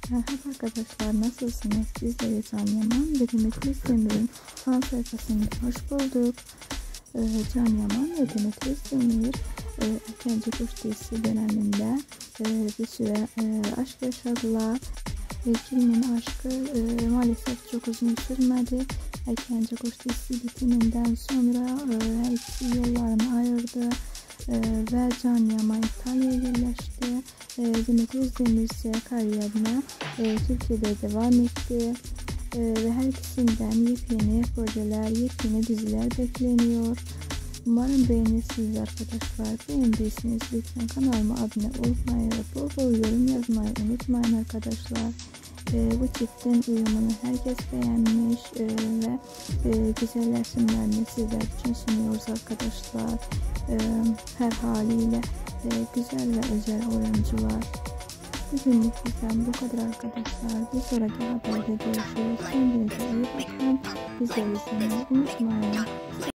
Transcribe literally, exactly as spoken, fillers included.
Merhaba arkadaşlar, nasılsınız? Bizleri Can Yaman ve Demet Özdemir'in fan sayfasında hoş bulduk. Ee, Can Yaman ve Demet Özdemir e, Erkenci Kuş dizisi döneminde e, bir süre e, aşk yaşadılar. E, ikilinin aşkı e, maalesef çok uzun sürmedi. Erkenci Kuş dizisi bitiminden sonra e, her ikisi yollarını ayırdı. Ee, ve Can Yaman İtalya'ya yerleşti. Ee, Demet Özdemir ise kariyerine e, Türkiye'de devam etti. Ee, ve her ikisinden yepyeni projeler, yepyeni diziler bekleniyor. Umarım beğenirsiniz arkadaşlar. Beğendiyseniz lütfen kanalıma abone olmayı ve bol bol yorum yazmayı unutmayın arkadaşlar. Ee, bu çiftin uyumunu herkes beğenmiş ee, ve e, güzel resimlerini sizler için sunuyoruz arkadaşlar. Ee, her haliyle e, güzel ve özel oyuncular. Bugünlük bizden bu kadar arkadaşlar. Bir sonraki haberde görüşürüz. Kendinize iyi bakın. Bizleri izlemeyi unutmayın.